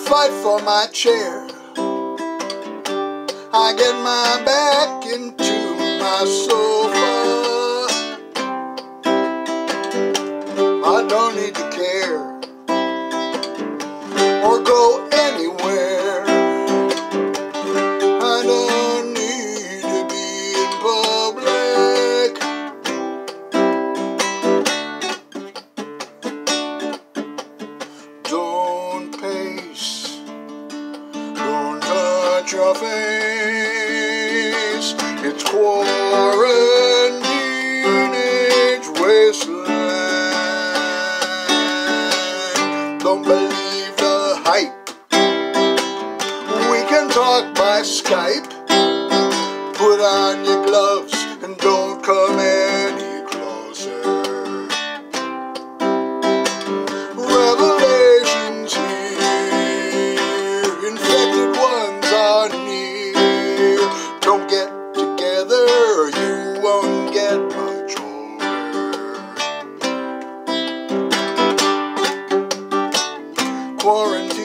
fight for my chair. I get my back into my sofa. I don't need to care or go anywhere. I don't need to be in public. Don't pace, don't touch your face. It's Quaranteenage Wasteland. Don't believe the hype. We can talk by Skype. Put on your gloves and don't come any closer. Revelations here, infected ones are near. Don't get together, you won't get much older. Quarantine